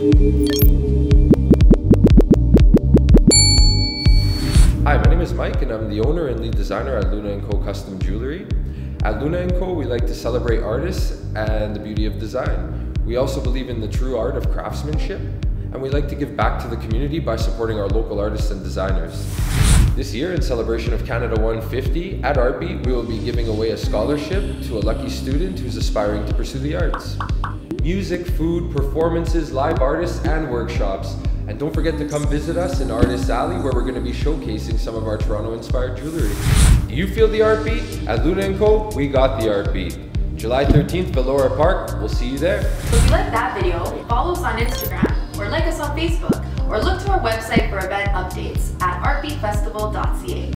Hi, my name is Mike and I'm the owner and lead designer at Luna & Co Custom Jewelry. At Luna & Co we like to celebrate artists and the beauty of design. We also believe in the true art of craftsmanship, and we like to give back to the community by supporting our local artists and designers. This year, in celebration of Canada 150, at ARTBEAT we will be giving away a scholarship to a lucky student who's aspiring to pursue the arts. Music, food, performances, live artists, and workshops. And don't forget to come visit us in Artists Alley, where we're going to be showcasing some of our Toronto-inspired jewelry. Do you feel the art beat? At Luna & Co, we got the art beat. July 13th, Vellore Park. We'll see you there. So if you like that video, follow us on Instagram, or like us on Facebook, or look to our website for event updates at artbeatfestival.ca.